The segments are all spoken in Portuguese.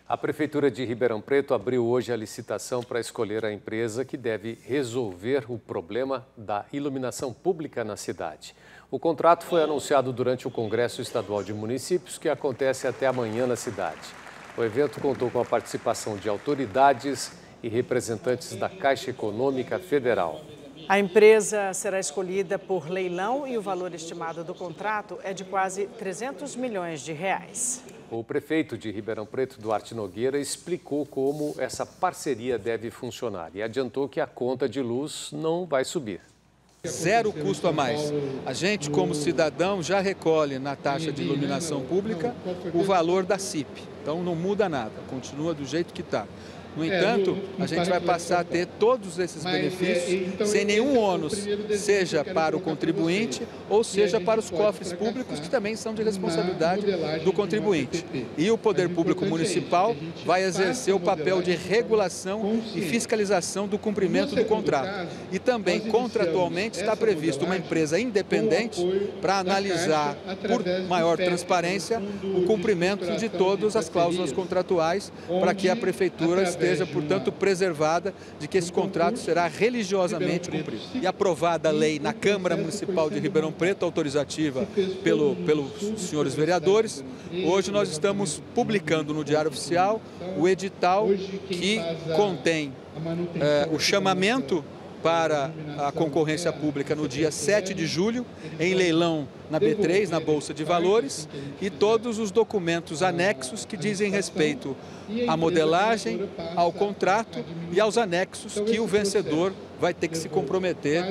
A Prefeitura de Ribeirão Preto abriu hoje a licitação para escolher a empresa que deve resolver o problema da iluminação pública na cidade. O contrato foi anunciado durante o Congresso Estadual de Municípios, que acontece até amanhã na cidade. O evento contou com a participação de autoridades e representantes da Caixa Econômica Federal. A empresa será escolhida por leilão e o valor estimado do contrato é de quase 300 milhões de reais. O prefeito de Ribeirão Preto, Duarte Nogueira, explicou como essa parceria deve funcionar e adiantou que a conta de luz não vai subir. Zero custo a mais. A gente, como cidadão, já recolhe na taxa de iluminação pública o valor da CIP. Então não muda nada, continua do jeito que está. No entanto, a gente vai passar a ter todos esses benefícios sem nenhum ônus, seja para o contribuinte ou seja para os cofres públicos, que também são de responsabilidade do contribuinte. E o Poder Público Municipal vai exercer o papel de regulação e fiscalização do cumprimento do contrato. E também, contratualmente, está previsto uma empresa independente para analisar, por maior transparência, o cumprimento de todas as cláusulas contratuais para que a Prefeitura esteja, portanto, preservada de que esse contrato será religiosamente cumprido. E aprovada a lei na Câmara Municipal de Ribeirão Preto, autorizativa pelos senhores vereadores, hoje nós estamos publicando no Diário Oficial o edital que contém o chamamento para a concorrência pública no dia 7 de julho, em leilão na B3, na Bolsa de Valores, e todos os documentos anexos que dizem respeito à modelagem, ao contrato e aos anexos que o vencedor vai ter que se comprometer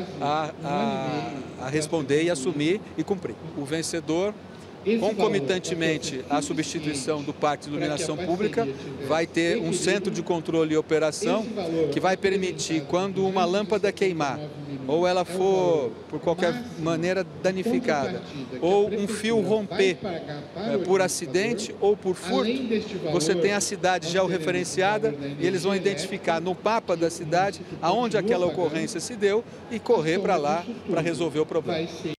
a responder e assumir e cumprir. O vencedor, concomitantemente à substituição do parque de iluminação pública, vai ter um centro de controle e operação que vai permitir, quando uma lâmpada queimar, ou ela for, por qualquer maneira, danificada, ou um fio romper por acidente ou por furto, você tem a cidade georreferenciada e eles vão identificar no mapa da cidade aonde aquela ocorrência se deu e correr para lá para resolver o problema.